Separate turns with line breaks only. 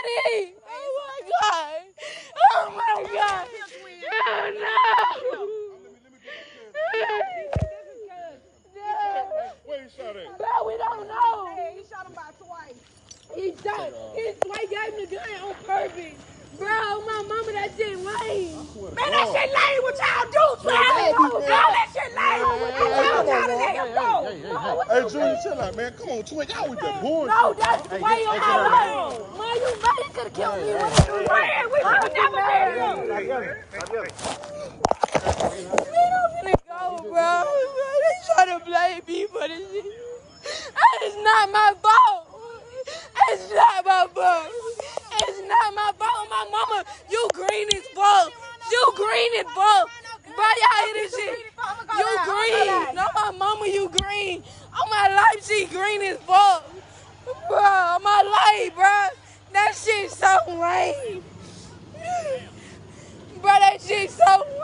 me. Oh my God. Oh my God. Oh no.
Where he shot at?
Bro, we don't know.
He shot him by twice.
He shot. His wife gave him the gun on purpose. Bro, my mama, that shit lame.
Man, that shit lame. What y'all do, bro? All that shit lame.
Hey, Junior, chill out, man. Come on, twin. Y'all with that bullshit.
No, that's way on my way. Man, you know you could have killed me.
Man, we should have never made him.
Man, I'm finna go, bro. They trying to blame me for this shit. It's not my fault. It's not my fault. It's not my fault. My mama, you green as fuck. You green as fuck. Bro, y'all hear this shit? You green. No, my mama, you green. On my life, she green as fuck. Bro, on my life, bro. That shit so lame. Bro, that shit so